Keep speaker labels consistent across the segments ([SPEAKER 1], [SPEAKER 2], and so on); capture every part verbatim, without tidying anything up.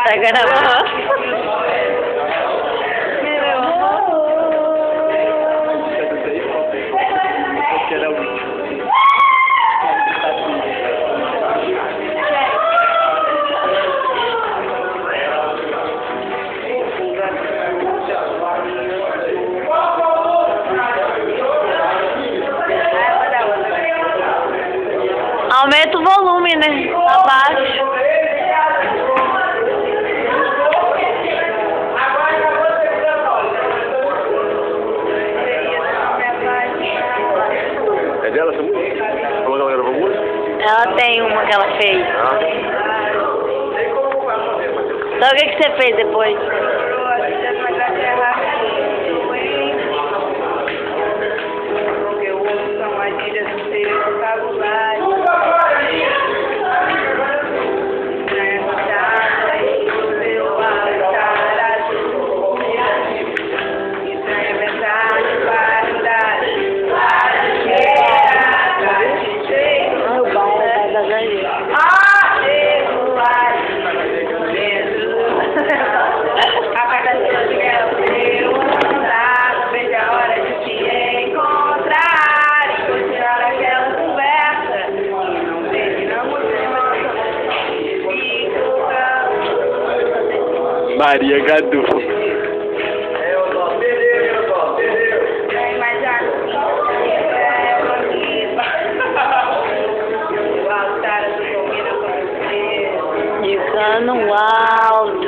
[SPEAKER 1] Tá gravando. Aumenta o volume, né? Abaixo.
[SPEAKER 2] É dela essa música? Falou que ela gravou música?
[SPEAKER 1] Ela tem uma que ela fez.
[SPEAKER 2] Ah.
[SPEAKER 1] Então o que, que você fez depois?
[SPEAKER 2] Maria Gadu.
[SPEAKER 1] Ficando alto.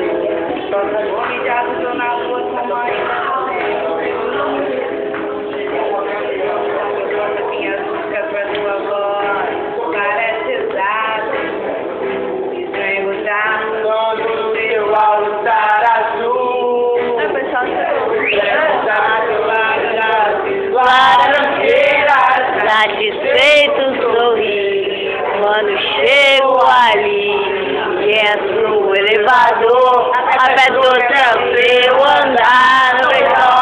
[SPEAKER 1] Satisfeito sorri quando chego ali, entro no elevador, aperto o travesseiro, andar no